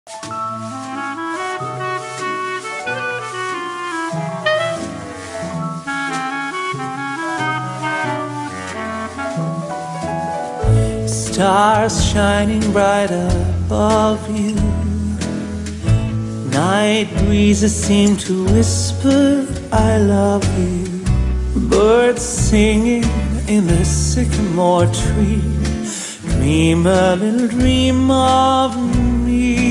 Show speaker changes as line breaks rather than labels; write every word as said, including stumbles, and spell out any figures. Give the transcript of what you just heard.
Stars shining bright above you. Night breezes seem to whisper, I love you. Birds singing in the sycamore tree. Dream a little dream of me.